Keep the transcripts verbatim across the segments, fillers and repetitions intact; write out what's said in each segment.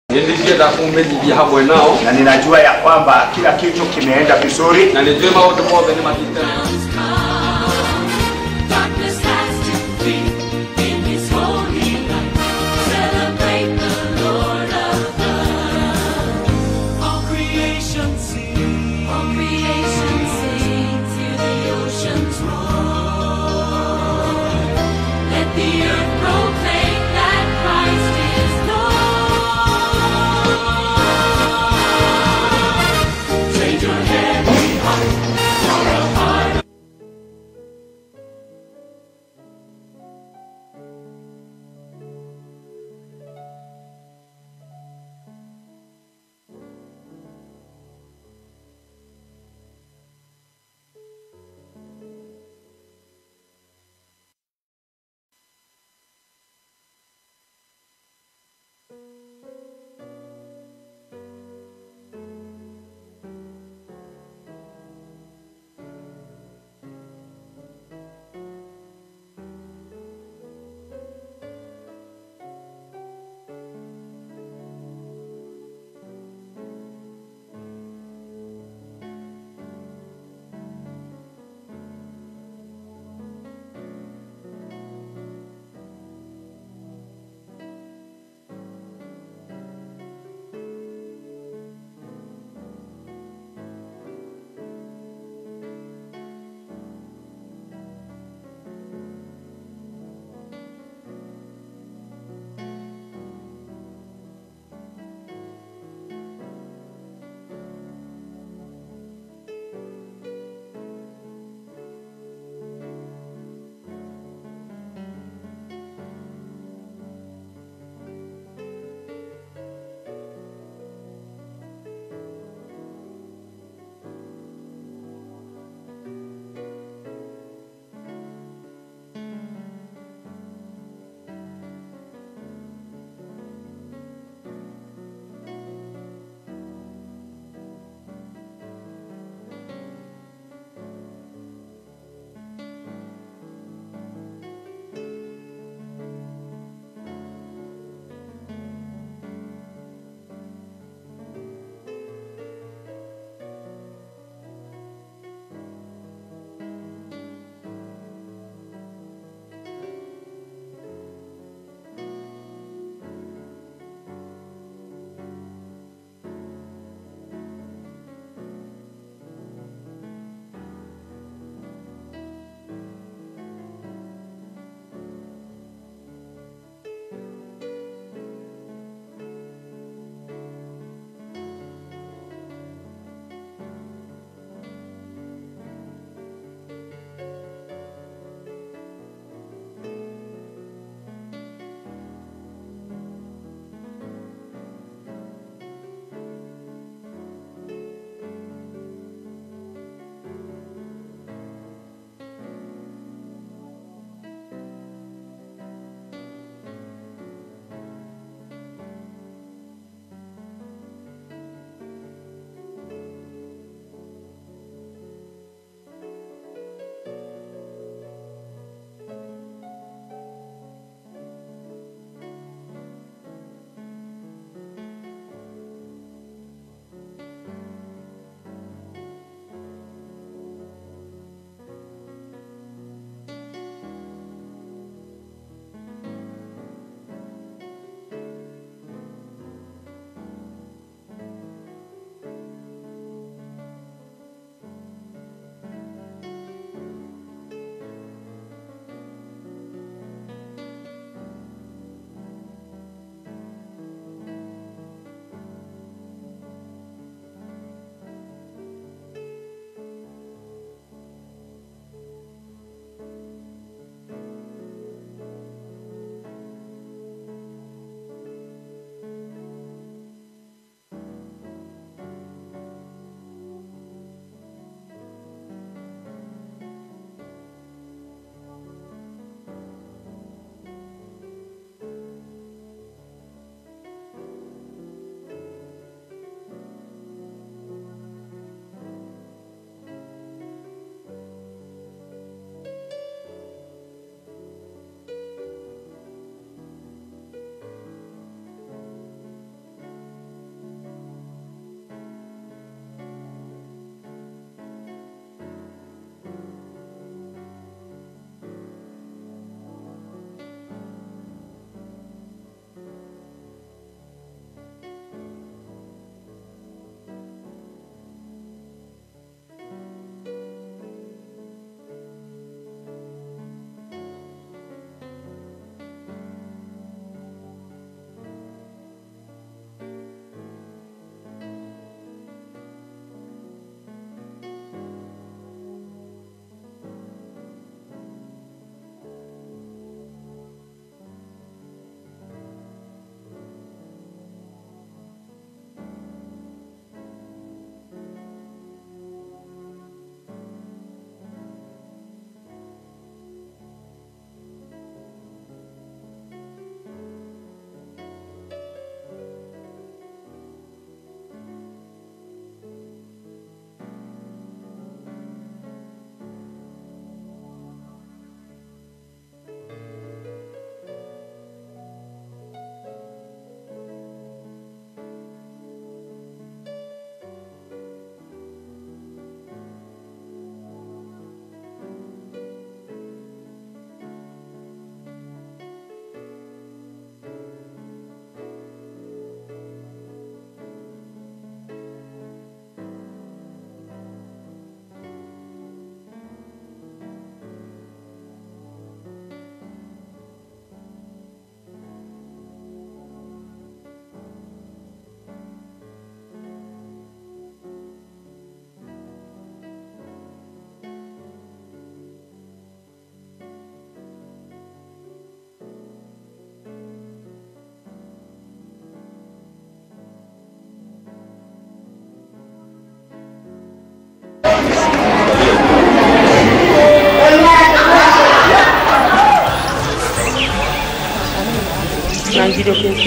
Na ninajua ya kwamba kila kitu kimeenda vizuri.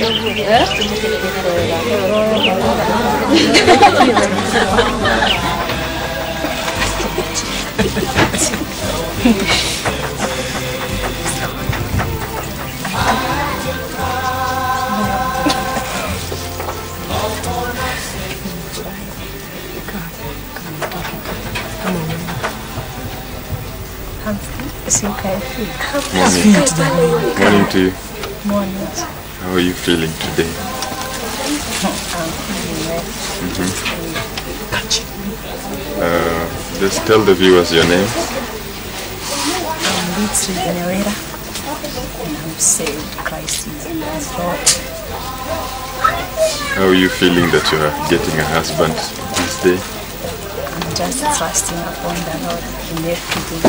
Morning to you. Morning. How are you feeling today? I'm feeling well. Mm-hmm. uh, just tell the viewers your name. I'm Litsi Benewera, and I'm saved. Christ is Lord. How are you feeling that you are getting a husband this day? I'm just trusting upon the Lord in everything.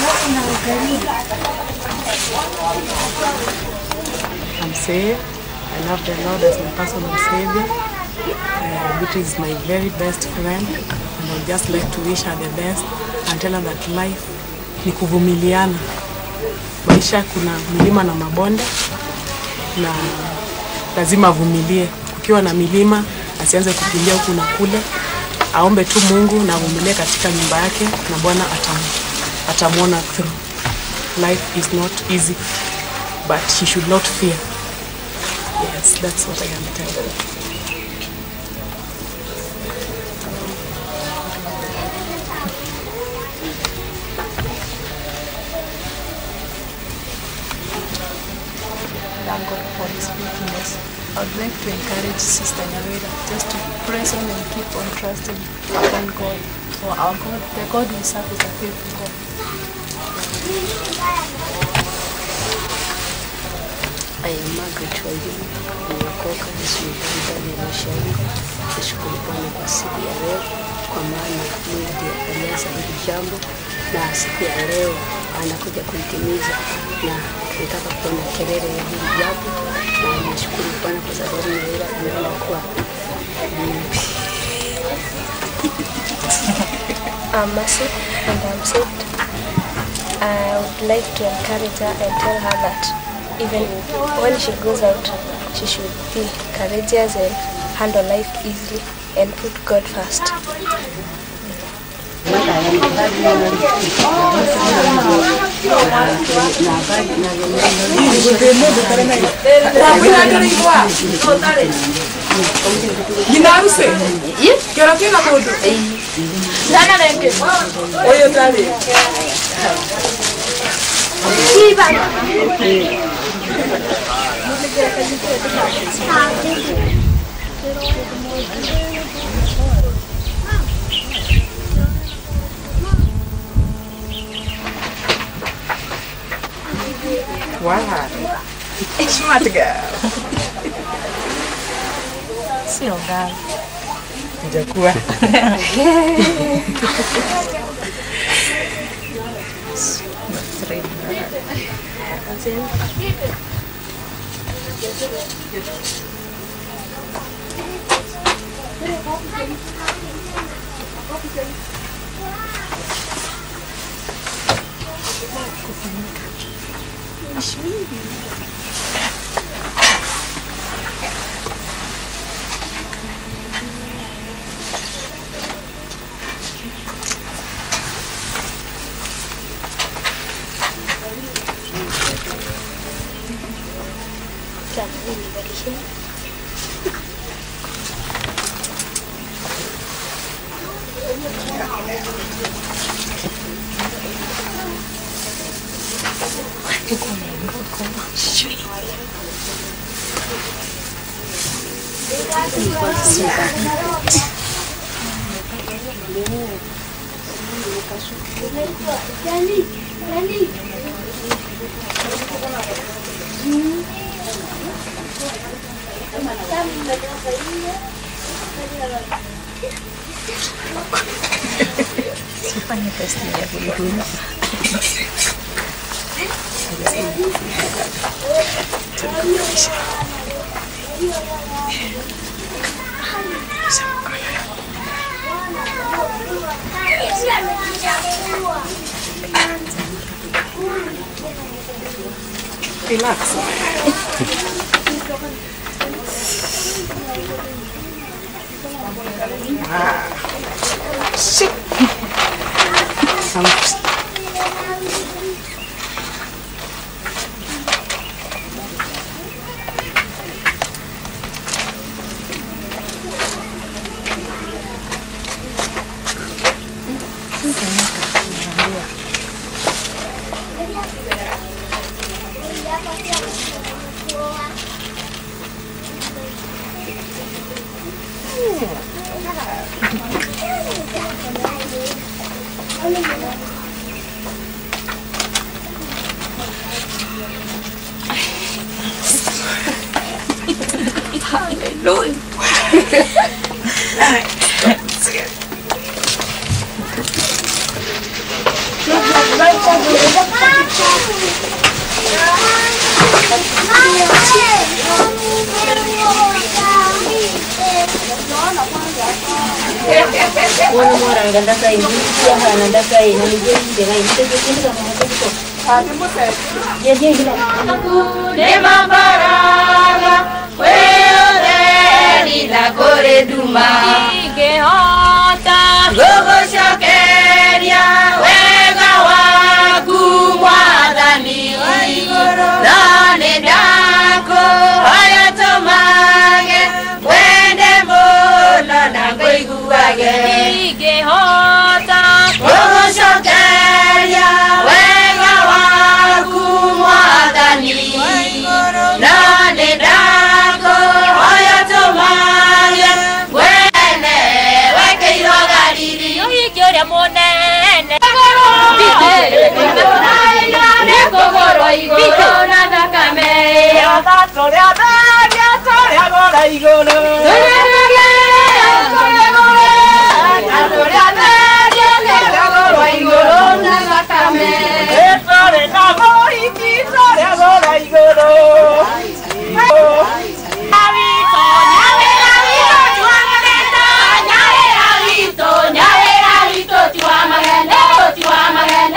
I'm saved. I love the Lord as my personal Savior. Uh, Beauty is my very best friend, and I'd just like to wish her the best and tell her that life ni kuvumiliana. Maisha kuna milima na mabonde, na lazima avumilie. Kukiwa na milima, asianze kukimbia huku na kule. Aombe tu Mungu na avumilie katika nyumba yake, na Bwana atamuona through. Life is not easy, but she should not fear. Yes, that's what I can tell her. Thank God for His faithfulness. I would like to encourage Sister Nyawera just to press on and keep on trusting upon God. For our God, the God we serve is a faithful God. I am Margaret Wajibu, nimeokoka Yesu ndani ya maisha yangu. Nashukuru Bwana kwa siku ya leo, kwa maana Mungu ndiye alianza hili jambo, na siku ya leo anakuja kulitimiza, na tunataka kuona kelele ya hili jambo, na nashukuru Bwana kwa sababu Nyawera anaenda kuwa bibi. I'm Mercy and I'm saved. I would like to encourage her and tell her that even when she goes out, she should be courageous and handle life easily and put God first. Wow. Smart girl. Sio girl. Nitakuwa. Sifanye testi ya bulbul. Relax. Shit. Hallelujah. Wana mora nganda kai ni ya hana nda kai na ni je de ngai ni je ni kama hapo to. Ati mose. Je je gila. De mambaraga wewe ni la kore duma. Ige hota. Gogo shakeria wega wagu mwadani. Nane dako hayatomage wende mola na goiguage. Ige hota. Gogo shakeria wega wagu mwadani. Nane dako hayatomage wende weke irogariri. Ige ore monene. Negogoro igoro na dakame. Atore atore atore agora igoro. Atore atore agora igoro na dakame. Atore na moiki atore agora igoro. Avito nyave avito tuamarenda nyave avito nyave avito tuamarenda tuamarenda.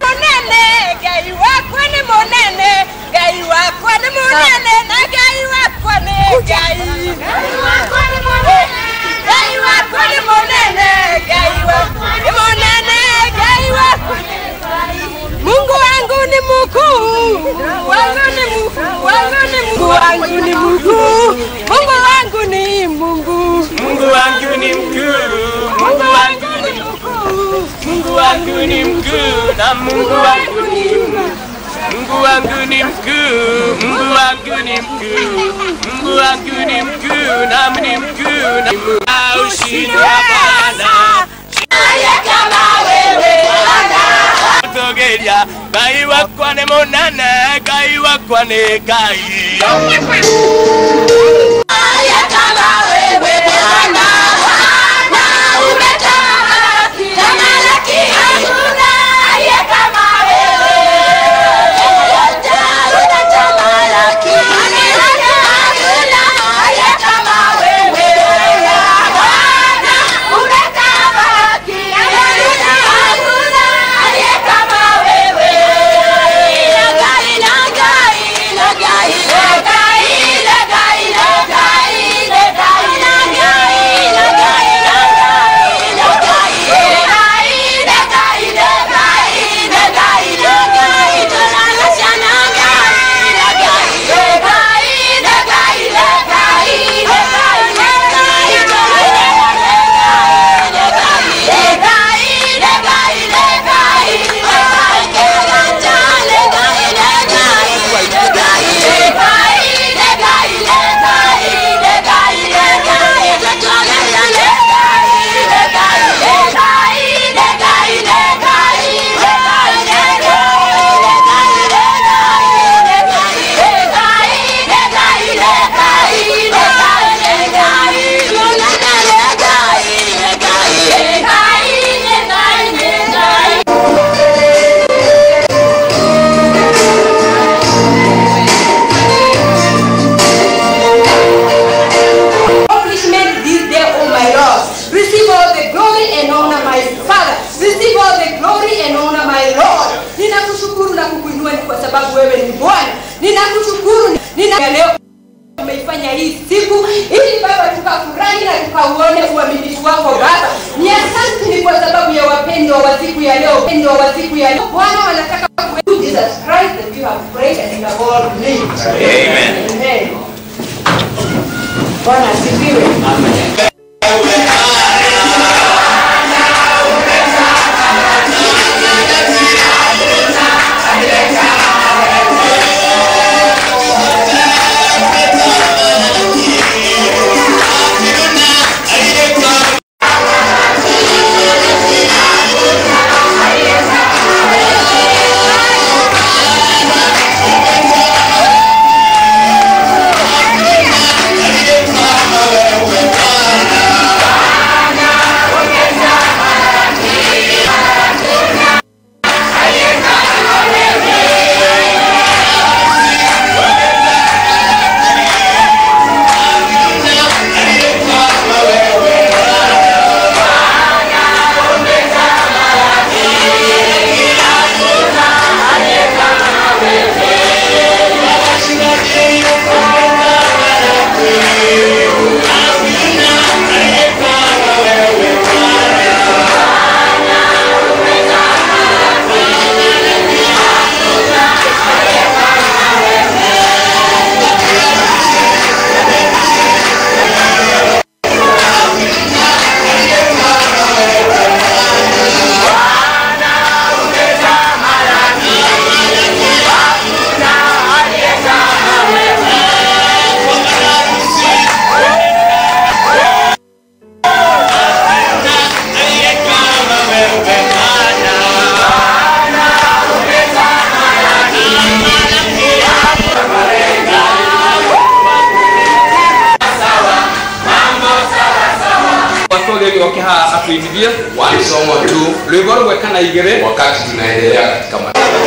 Mungu wangu ni mkuu, wangu ni mkuu, wangu ni mkuu, wangu ni mkuu, Mungu wangu ni Mungu, Mungu wangu ni mkuu, Mungu wangu ni mkuu, Mungu wangu ni mkuu, na Mungu wangu ni mkuu. Mungu wangu ni mkuu, Mungu wangu ni mkuu, Mungu wangu ni mkuu, nami ni mkuu, na ushindi wa Bwana. Kama wewe Bwana. Togeria, kai wakwane monana, kai wakwane kai. Kama wewe Bwana, Bwana umetamalaki, tamalaki hakuna kama wewe. umeifanya hii siku ili Baba tukafurahi na tukauone uaminifu wako Baba. Ni asante ni kwa sababu ya wapendwa wa siku ya leo, wapendwa wa siku ya leo. Bwana wanataka ku Jesus Christ that you have prayed and you have all believed. Amen. Amen. Bwana asifiwe. Amen. One song or two. Wakati tunaendelea katika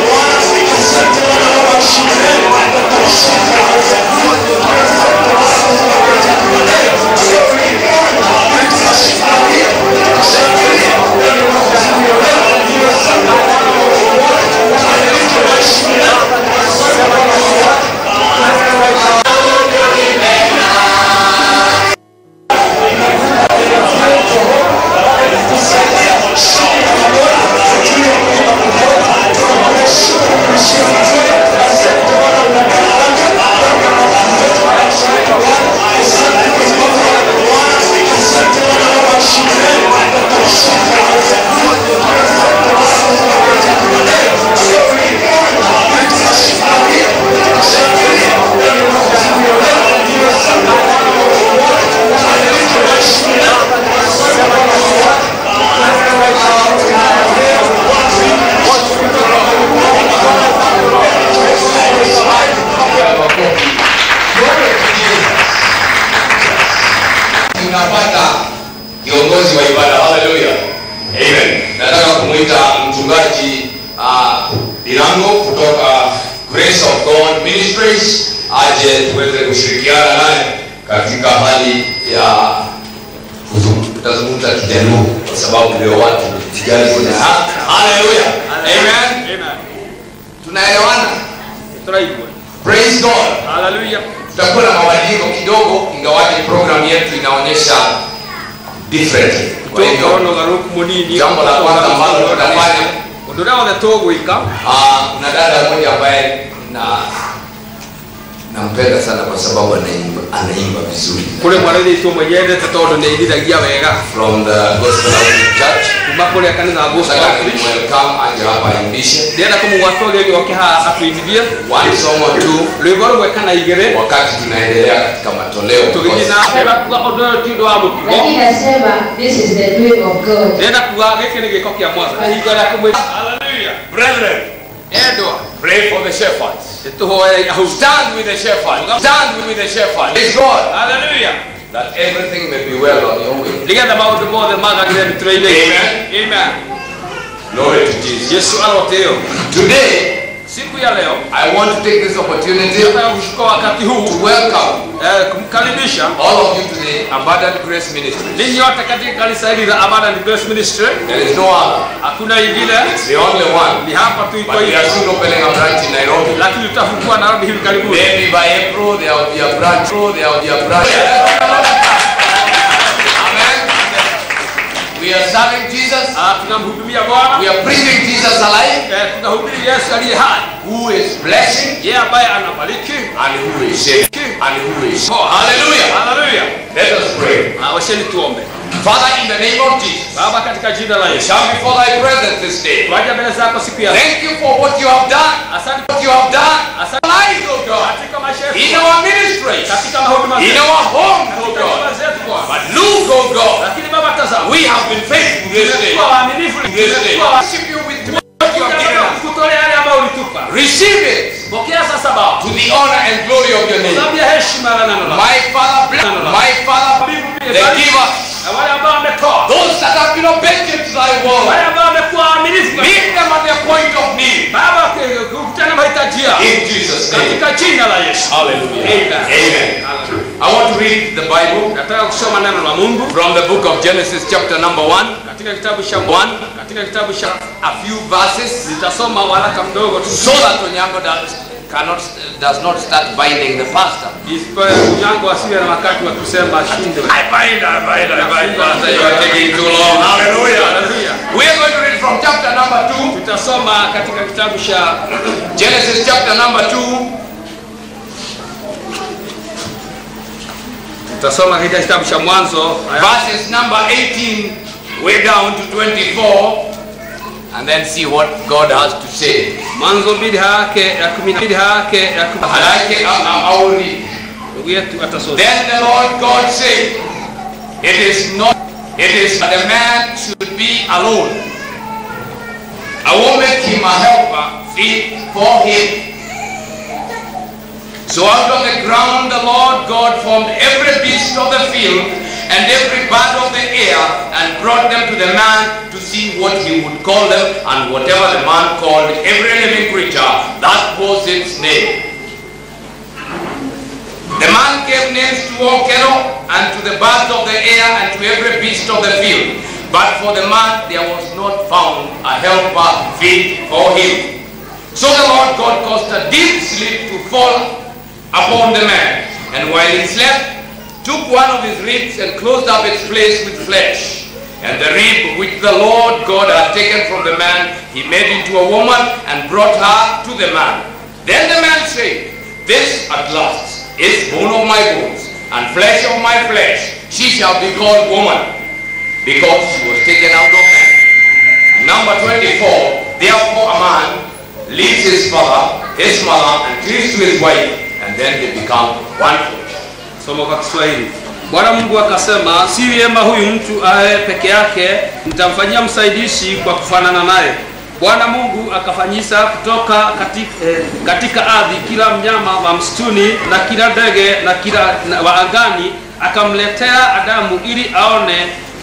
kiongozi wa ibada. Hallelujah. Amen. Nataka kumuita mchungaji uh, Dilango kutoka Grace of God Ministries aje tuweze kushirikiana naye katika hali ya kuzungumza Kijaluo kwa sababu ndio watu tijali kuna. Hallelujah. Amen. Amen. Tunaelewana? Praise God. Hallelujah. Tutakuwa na mabadiliko kidogo ingawaje program yetu inaonyesha different. Kwa hivyo jambo la kwanza ambalo tunafanya ah na dada mmoja ambaye na nampenda sana kwa sababu anaimba anaimba vizuri. Kule mwanadi tu mwenyewe tatodo ne idiragia wega from the Gospel Outreach Church. Kumakole kanisa Gospel Outreach. Welcome aje hapa imbishe. Ndio kama watu leo wakiha atuimbia one song or two. Leo wekana igere wakati tunaendelea katika matoleo. Tukijina hela kwa odoro tindo hapo. Lakini nasema this is the doing of God. Ndio kwa geke ni kwa mwanzo. Hiyo ndio kumwe. Hallelujah. Brethren, Edward, pray for the shepherds. Stand with the shepherds. Stand with the shepherds. Praise God. Hallelujah. That everything may be well on your way. Amen. Amen. Glory to Jesus. Today, Siku ya leo I want to take this opportunity nataka kuchukua wakati huu to welcome eh, kumkaribisha all of you to the Abundant Grace Ministry. ninyi wote katika kanisa hili la Abundant Grace Ministry. There is no other. Hakuna ingine. It's the only one. Ni hapa tu iko But we hivi. are soon opening a branch in Nairobi. Lakini tutafungua Nairobi hivi karibuni. Maybe by April there will be a branch. There will be a branch. We are serving Jesus. Tunamhudumia Bwana. We are preaching Jesus alive. Tunahubiri Yesu aliye hai. Who is blessing? Yeye ambaye anabariki and who is saving and who is. Oh, hallelujah. Hallelujah. Let us pray. Washeni tuombe. Father, in the name of Jesus, Baba katika jina la Yesu, come before thy presence this day. Twaja mbele zako siku ya leo. Thank you for what you have done. Asante what you have done. Asante lives, oh God. Katika maisha yetu. In our ministries. Katika mahuduma in zetu. our homes, oh Katika God. nyumba zetu Bwana. But look, oh God. Lakini Baba tazama. We have been faithful this day. Tumekuwa waaminifu This day. Tumekuwa Worship you with what you have given us. kutolea yale ambayo ulitupa. Receive it. Pokea sasa Baba. To the honor and glory of your name. Sababu ya heshima na neno lako. My Father, bless. My Father, the giver. Na wale ambao wametoa. Those that have been obedient to thy word. Wale ambao wamekuwa waaminifu. Meet them at their point of need. Baba kukutana mahitaji yao. In Jesus' name. Katika jina la Yesu. Hallelujah. Amen. Amen. I want to read the Bible. Nataka kusoma neno la Mungu from the book of Genesis chapter number one. Katika kitabu cha one. Katika kitabu cha a few verses. Nitasoma waraka mdogo tu. So that Onyango does cannot does not start binding the pastor. Isipoe Onyango asiwe na wakati wa kusema shinde. I bind, I bind, I bind, pastor. You are taking too long. Hallelujah. Hallelujah. We are going to read from chapter number two. Tutasoma katika kitabu cha Genesis chapter number two. Tutasoma katika kitabu cha Mwanzo verses number eighteen way down to twenty-four and then see what God has to say. Mwanzo mbili hake ya kumi na mbili hake ya kumi. Halaike au read. Ndugu yetu atasoma. Then the Lord God said, it is not it is that a man should be alone. I will make him a helper fit for him. So out of the ground the Lord God formed every beast of the field and every bird of the air and brought them to the man to see what he would call them, and whatever the man called every living creature, that was its name. The man gave names to all cattle and to the birds of the air and to every beast of the field. But for the man there was not found a helper fit for him. So the Lord God caused a deep sleep to fall upon the man, and while he slept, took one of his ribs and closed up its place with flesh. And the rib which the Lord God had taken from the man, he made into a woman and brought her to the man. Then the man said, this at last is bone of my bones and flesh of my flesh. She shall be called woman, because she was taken out of man. Number twenty-four, therefore a man leaves his father, his mother, and cleaves to his wife, and then they become one flesh. Somo kwa Kiswahili. Bwana Mungu akasema, si vyema huyu mtu awe peke yake, nitamfanyia msaidizi kwa kufanana naye. Bwana Mungu akafanyisa kutoka katika, eh, katika ardhi kila mnyama wa msituni na kila ndege na kila na wa angani, akamletea Adamu ili aone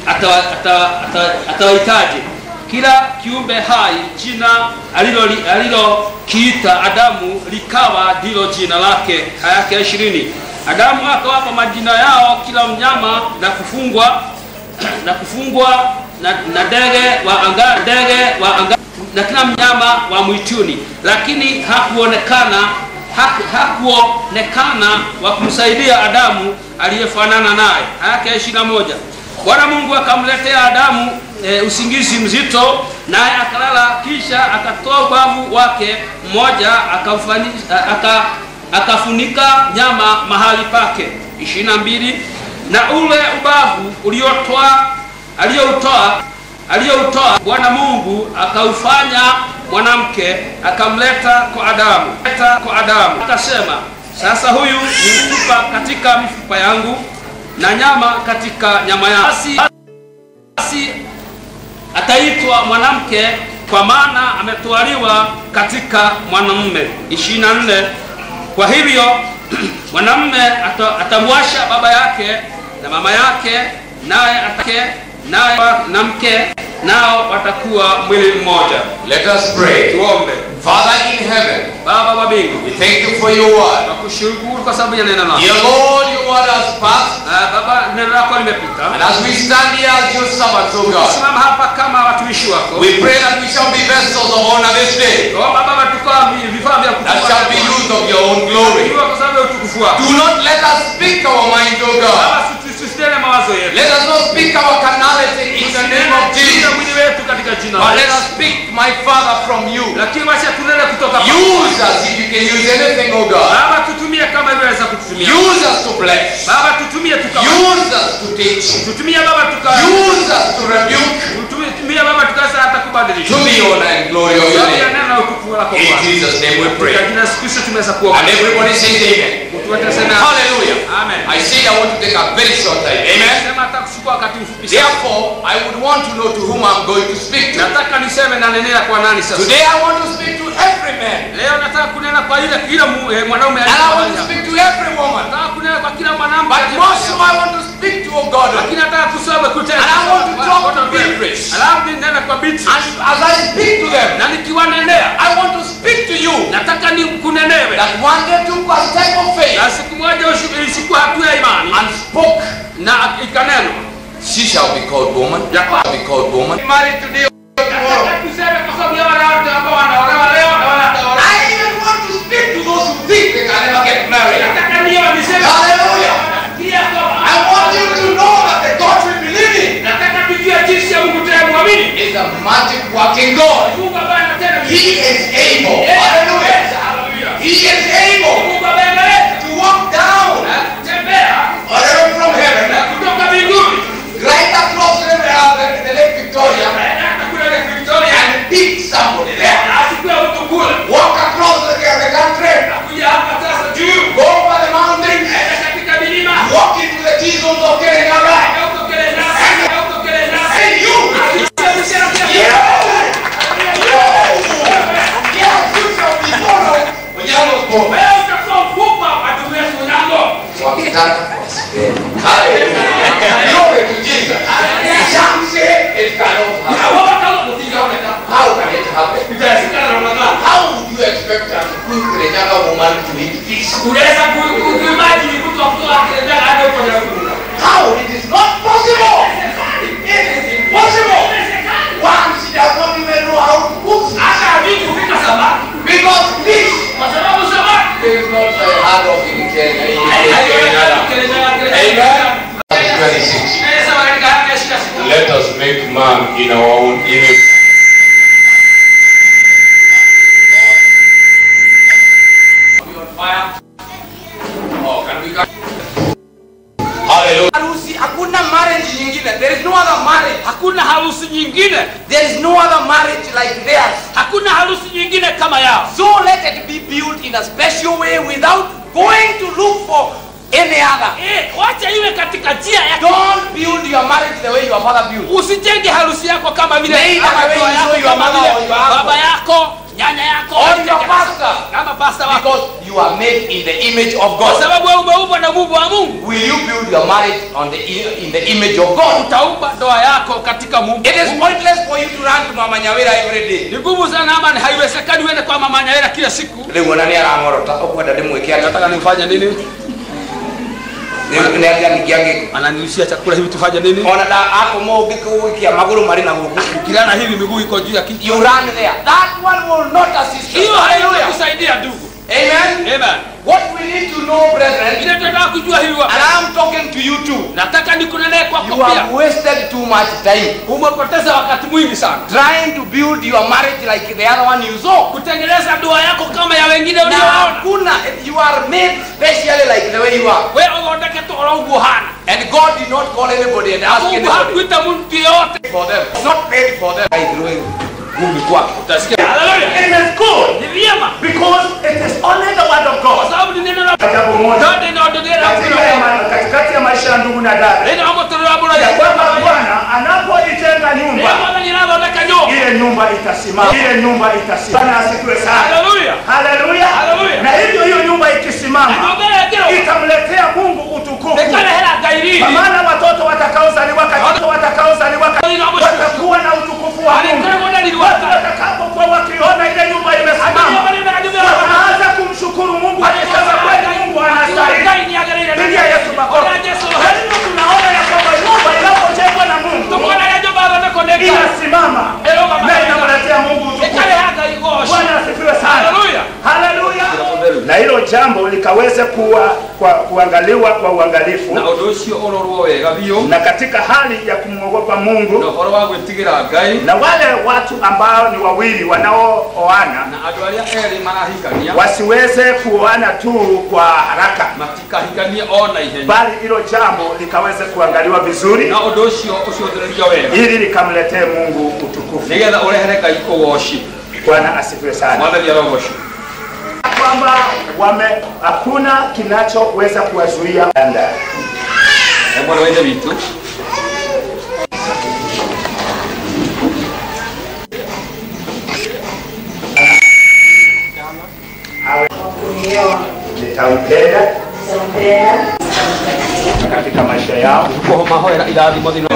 atawahitaji. Ata, ata, ata kila kiumbe hai jina alilo alilo kiita Adamu likawa ndilo jina lake. Aya ishirini. Adamu akawapa majina yao kila mnyama na kufungwa na kufungwa na, na ndege wa anga ndege wa anga na kila mnyama wa mwituni, lakini hakuonekana haku, hakuonekana wa kumsaidia Adamu aliyefanana naye. Aya ishirini na moja. Bwana Mungu akamletea Adamu e, usingizi mzito, naye akalala, kisha akatoa ubavu wake mmoja aka akafunika nyama mahali pake. ishirini na mbili. Na ule ubavu uliotoa aliyoutoa aliyoutoa Bwana Mungu akaufanya mwanamke, akamleta kwa Adamu. Leta kwa Adamu. Akasema, sasa huyu ni mfupa katika mifupa yangu na nyama katika nyama yangu. Basi, basi ataitwa mwanamke, kwa maana ametwaliwa katika mwanamume. ishirini na nne. Kwa hivyo mwanamume atamwasha baba yake na mama yake, naye atake naye na mke nao watakuwa mwili mmoja. Let us pray. Tuombe. Father in heaven, Baba wa mbingu, we thank you for your word. tunakushukuru kwa sababu ya neno lako. Dear Lord, your word has passed. Uh, Baba, neno lako limepita. And as we stand here as your servants, O God, Tusimama hapa kama watumishi wako. we pray that we shall be vessels of honor this day. Tuomba Baba tukawa vifaa vya That shall be used of your own glory. kwa sababu ya utukufu wako. Do not let us speak our mind, O God. Baba, tusisitene mawazo yetu. Let us not speak our carnality in the name of Jesus. Mwili wetu katika jina. But let us speak, my Father, from you. Lakini wacha tunene kutoka kwako. Use us if you can use anything, O God. Baba, tutumie kama vile unaweza kututumia. Use us to bless. Baba, tutumie tukawa. Use us to teach. Tutumie Baba tukawa. Use us to rebuke. Tutumie Baba tukasa hata kubadilisha. To the honor and glory of your name. In Jesus' name we pray. And everybody says amen. Hallelujah. Amen. I said I want to take a very short time. Amen. Therefore, I would want to know to whom I'm going to speak to. Today I want to speak to every man. And I want to speak to every woman. But most of I want to speak to a God. And I want to talk to Beatrice. And as I speak to them, I want to speak to you. That one day took a step of faith and spoke. She shall be called woman. Shall be called woman. Married today or tomorrow. I even want to speak to those who think they can never get married. Hallelujah. I want you to know that the God we believe in is a magic working God. He is able. Hallelujah. He is able to walk down from heaven, right across the, uh, the, the Lake Victoria, and beat somebody there. Walk across the, the country, go over the mountains, walk into the T-zones of Kerenara, and you, glory to Jesus. Some say it cannot happen. How can it happen? How would you expect a younger woman to eat fish? How? It is not possible. It is impossible. One, she does not even know how to cook. Because fish is not a hard of eating. Amen. twenty-six. Let us make man in our own image. Oh, can we go? Hallelujah. Hakuna marriage nyingine. There is no other marriage. Hakuna harusi nyingine. There is no other marriage like theirs. Hakuna harusi nyingine kama yao. So let it be built in a special way without going to look for any other. Eh, wacha iwe katika njia ya. Don't build your marriage the way your father built. Usijenge harusi yako kama vile baba yako, nyanya yako, or your pastor. Kama pastor wako. Because you are made in the image of God. Kwa sababu wewe umeumbwa na Mungu wa Mungu. Will you build your marriage on the in the image of God? Utaumba ndoa yako katika Mungu. It is pointless for you to run to Mama Nyawira every day. Ni ngumu sana ama haiwezekani uende kwa Mama Nyawira kila siku. Leo nani arangorota okwenda ndimwekea nataka nifanye nini? Ananirushia chakula hivi tufanye nini? Ona da hapo mo ukikia maguru mari na nguvu. Kilana hivi miguu iko juu ya kiti. You run there. That one will not assist you. Hiyo haikusaidia ndugu. Amen. Amen. What we need to know, brethren, ile tunataka kujua hiyo. And I am talking to you too. Nataka nikunene kwa you pia. You have wasted too much time. Umepoteza wakati mwingi sana. Trying to build your marriage like the other one you saw. Kutengeneza ndoa yako kama ya wengine ulioona. Kuna you are made specially like the way you are. Wewe unataka toa uguhana. And God did not call anybody and ask anybody. Hakuita mtu yote for them. It's not paid for them. I growing. Mungu kwako. Utasikia. Hallelujah. It is good. Ni vyema. Because it is only the word of God. Sababu ni neno la Mungu. Ndio ndio ndio katikati ya maisha ya ndugu na dada. Ndio hapo tunaona ya kwamba Bwana anapoijenga nyumba. Ile nyumba itasimama. Ile nyumba itasimama. Bwana asifiwe sana. Hallelujah. Hallelujah. Hallelujah. Na hivyo hiyo nyumba ikisimama itamletea Mungu utukufu. Kwa maana watoto watakaozaliwa katika watakaozaliwa likaweze kuwa kwa kuangaliwa kwa uangalifu na undu ucio urorwo wega biu na katika hali ya kumwogopa Mungu na horo wa gwitigira Ngai na wale watu ambao ni wawili wanaooana na andu aria eri marahikania wasiweze kuoana tu kwa haraka matikahikanie ona ihenya bali hilo jambo likaweze kuangaliwa vizuri na undu ucio uciothiririo wega ili likamletee Mungu utukufu nigetha urehere Ngai ugoci. Bwana asifiwe sana. Mwathani arogoci kwamba wame hakuna kinachoweza kuwazuia anda. Bwana wewe vitu awe nitampenda katika maisha yao kwa mahoera irathimo thino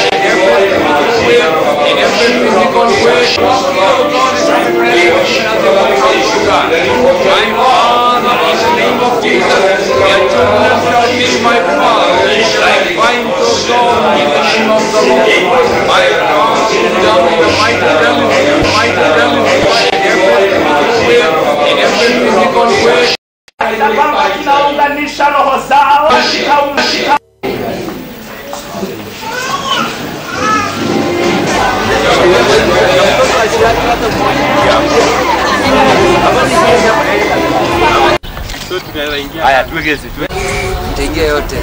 tunaunganisha roho zao haya tuwekeze tu Mtaingia yote.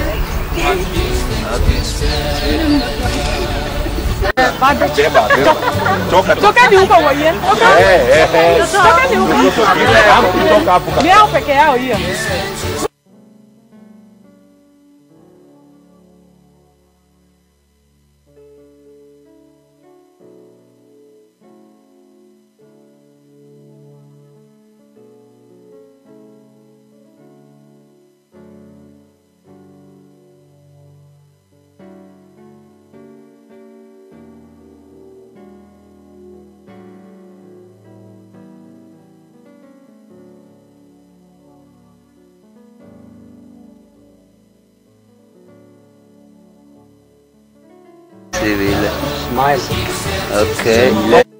bado beba toka Toka ni huko wewe. eh eh eh Toka ni huko. toka hapo Ni hao peke yao hiyo. Vile. Smile. Okay.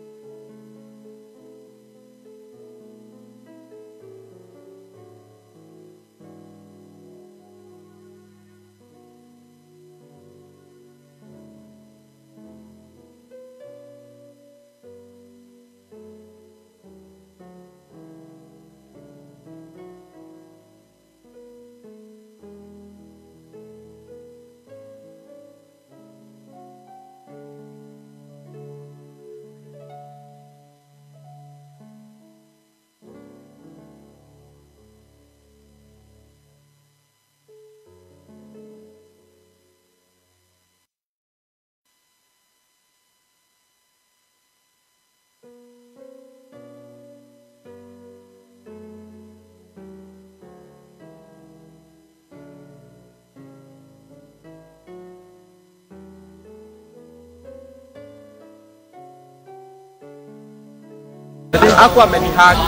Aku amenihaki.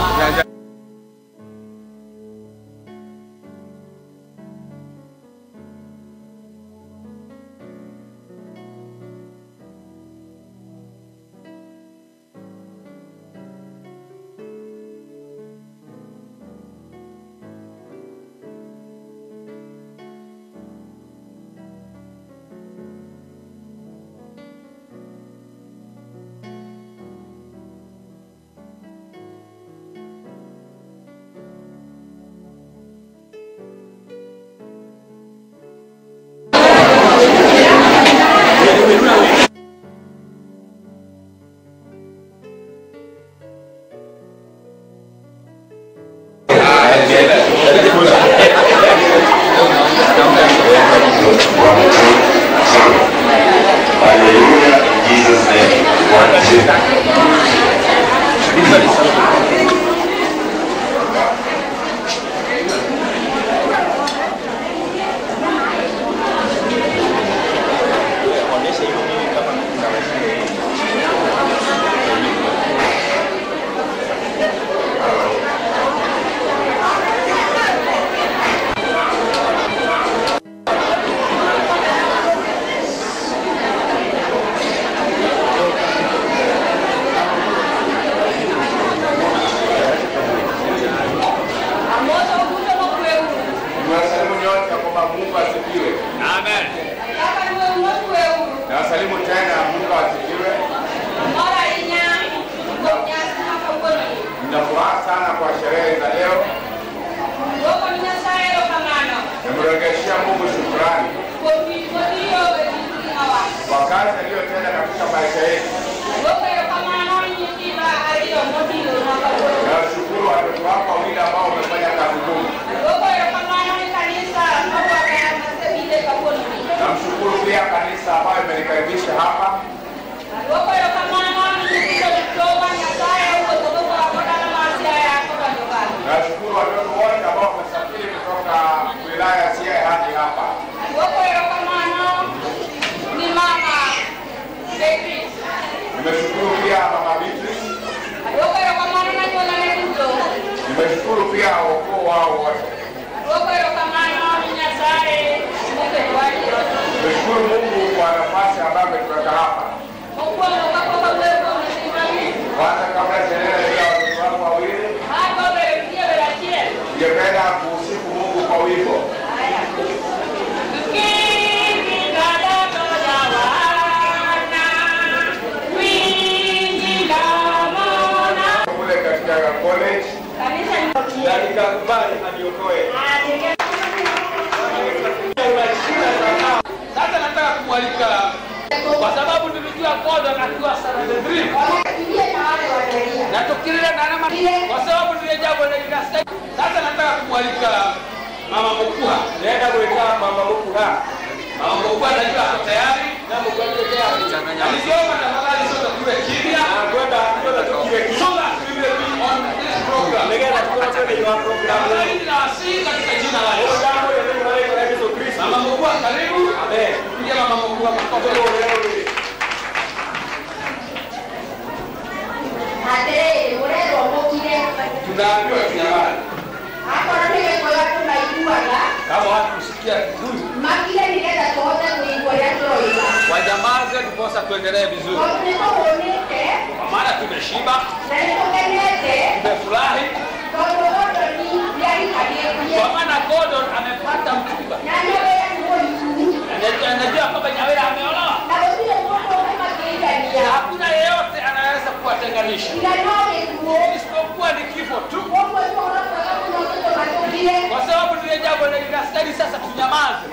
kurudishia Mungu shukrani kwa kazi aliyotenda katika maisha yetu. Na shukuru watoto wako wawili ambao wamefanya kazi ngumu. Na mshukuru pia kanisa ambayo imenikaribisha hapa. Na shukuru watoto wote ambao wamesafiri kutoka wilaya ya Siaya hadi hapa. Nimeshukuru pia mama Beatrice. Nimeshukuru pia ukoo wao wote. Nimeshukuru Mungu kwa nafasi ambayo ametuweka hapa. Kwanza kabla sijaendelea ya watoto wangu wawili, ningependa kusifu Mungu kwa wimbo. Kule katika college na nikakubali aniokoe. Sasa nataka kumwalika kwa sababu nimejua Gordon akiwa seventy three. Na tukirira na nama kwa sababu nile jambo la Igasta. Sasa nataka kumwalika Mama Mukuha. Nenda kuweka Mama Mukuha. Mama Mukuha anajua hapo tayari na Mukuha ndio tayari. Alisoma tafadhali sote tuwe kimya. Na kwenda kwenda tukiwe Sola tuwe on this program. Legenda tukua kwenye your program. Na asili katika jina la Yesu. Jambo ya Mungu la Yesu Kristo. Mama Mukuha karibu. Amen. Pia Mama Mukuha makofi leo leo. Ate, urero mokire. Tunaambiwa tunyamaze. Hapo ndio kwa watu naijua la. Kama watu kusikia vizuri. Makile nileta tote kuigwa ya toiba. Wajamaze tuposa tuendelee vizuri. Kwa nini uoneke? Kwa maana tumeshiba. Na niko kenete. Tumefurahi. Kwa Gordon ni yari kadie. Kwa maana Gordon amepata mchumba. Na nyewe ya nguo yuu. Anajua kwamba Nyawera ameolewa. Na wengine wote kama kiingania. Hakuna yeyote anaweza kuwatenganisha. Isipokuwa ni kifo tu. Kwa sababu nile jambo la Igasta sasa tunyamaze.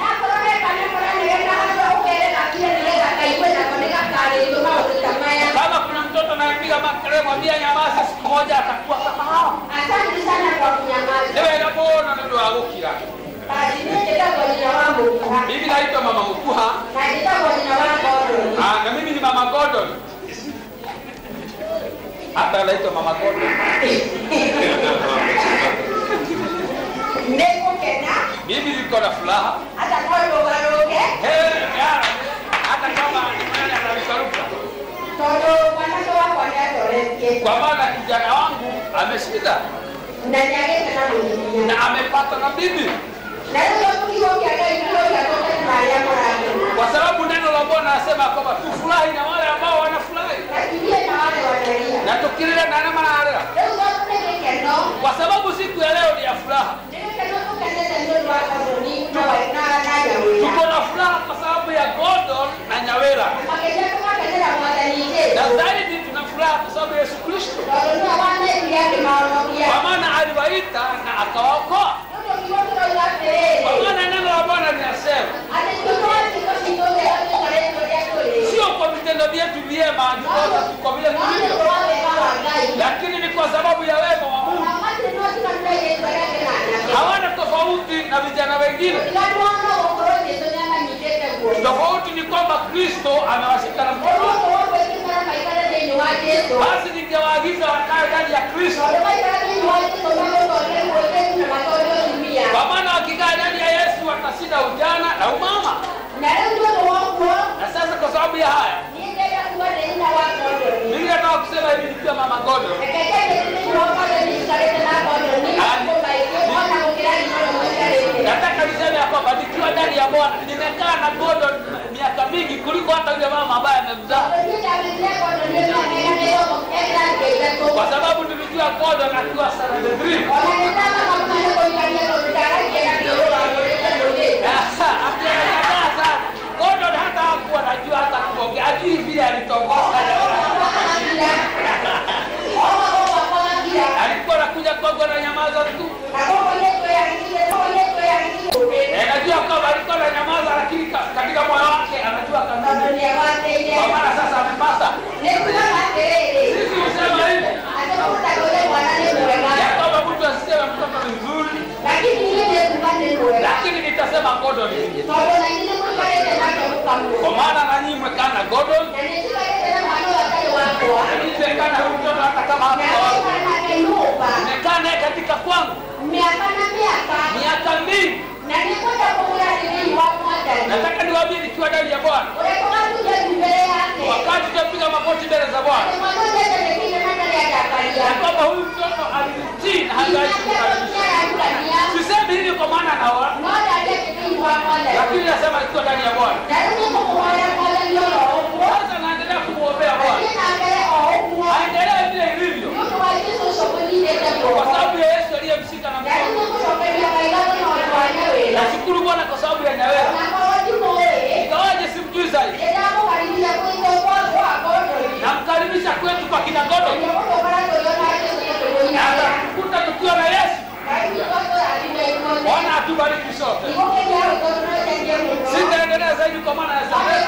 Kama kuna mtoto anayepiga makelele mwambie nyamaza, siku moja atakuwa kama hao. Asante sana kwa kunyamaza. Ewe inapoona ndio agukira. Mimi naitwa Mama Mukuha. Ah, na mimi ni Mama Gordon. Hata naitwa Mama Gordon. Ndeko kena. Mimi niko na furaha. Hata kwa rogaroge. Eh, hata kama nani ananikaruka. Todo wanacho wako ndio Kwa maana kijana wangu ameshinda. Ndani yake kana mwingine. Na amepata na bibi. Na leo tukiwa kiaga hilo ya toka Maria Morani. Kwa sababu neno la Bwana nasema kwamba tufurahi na wale ambao wanafurahi. Akilie na wale wanalia. Na tukirira na nama na hara. Leo tunataka keno. Kwa sababu siku ya leo ni ya furaha. Tuko na furaha kwa sababu ya Gordon na Nyawera. Na zaidi tuna furaha kwa sababu ya Yesu Kristo. Kwa maana aliwaita na akawaokoa. Kwa maana neno la Bwana linasema sio kwa vitendo vyetu vyema kwa vile tulivyo, lakini ni kwa sababu ya wema wa Mungu. Hawana tofauti na vijana wengine. Tofauti ni kwamba Kristo amewashika na mkono. Basi ningewaagiza wakae ndani ya Kristo. Kwa maana wakikaa ndani ya Yesu watashinda ujana na umama. Na sasa kwa sababu ya haya, mimi nataka kusema hivi nikiwa Mama Gordon. Nataka niseme ya kwamba nikiwa ndani ya Bwana nimekaa na Gordon miaka mingi kuliko hata yule mama ambaye amemzaa. Kwa sababu nimejua Gordon akiwa seventy three. Gordon hata hakuwa anajua hata kuongea, ajui vile alitongoza. Alikuwa anakuja kwangu na nyamaza tu. Eh, najua kwamba lakini nitasema Gordon. Kwa maana na nyinyi mmekana Gordon. Nimekana huyu mtoto hata kama hapa wako. Nimekana katika kwangu. Miaka mingi. Nataka niwaambie nikiwa ndani ya Bwana. Wakati tunapiga magoti mbele za Bwana. Na kwamba huyu mtoto alitii na hangaishi kukaribisha. Sisemi hili kwa maana anaoa. Lakini nasema nikiwa ndani ya Bwana. Kwanza naendelea kumwombea Bwana. Aendelee vile ilivyo. Kwa sababu ya Yesu aliyemshika na mkono. Nashukuru Bwana kwa sababu ya Nyawera. Ingawaje simjui zaidi. Namkaribisha kwetu kwa kina Gordon. Na atakuta tukiwa na Yesu. Bwana atubariki sote. Sitaendelea zaidi kwa maana ya sababu.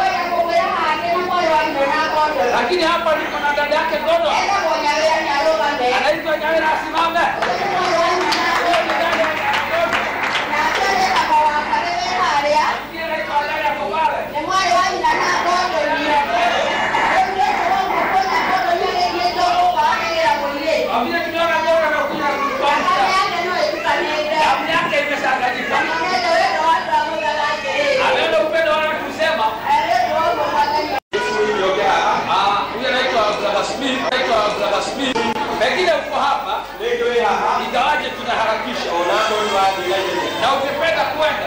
Lakini hapa niko na dada yake Gordon. Anaitwa Nyawera, asimame. Pengine uko hapa, ingawaje tunaharakisha. Na ukipenda kwenda,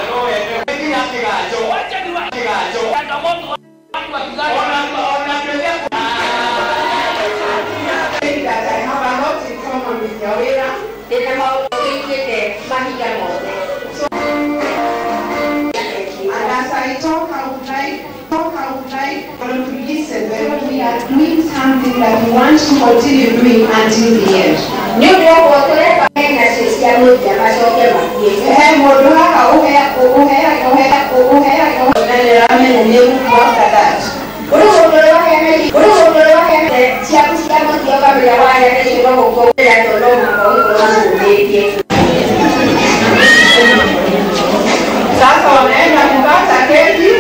wacha ni wacha. Changamoto watu wa kizazi. And as I talk, I would like, talk, I would like them to listen when we are doing something that we want to continue doing until the end. Sasa wanaenda kupata keki.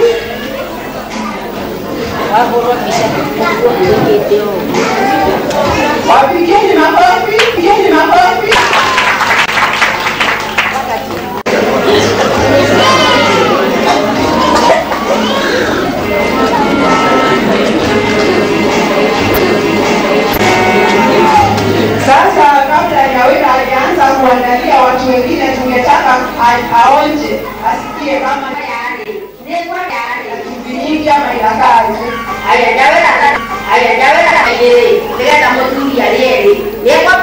Wapigeni makofi, pigeni makofi. Sasa kabla Nyawera hajaanza kuandalia watu wengine, tungetaka aonje, asikie kama nyingi ama inakaje. Aya, Nyawera, aya, Nyawera, aya, nileta motu ya leo. Leo